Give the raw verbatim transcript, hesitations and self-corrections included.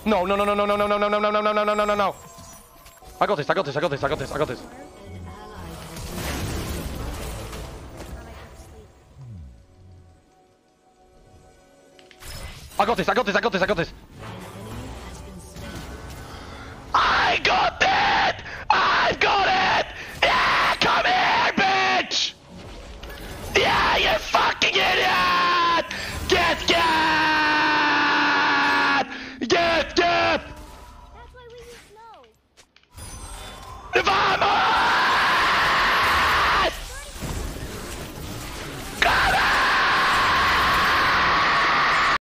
No, no, no, no, no, no, no, no, no, no, no, no, no, no, no, no, no. I got this, I got this, I got this, I got this, I got this. I got this, I got this, I got this, I got this.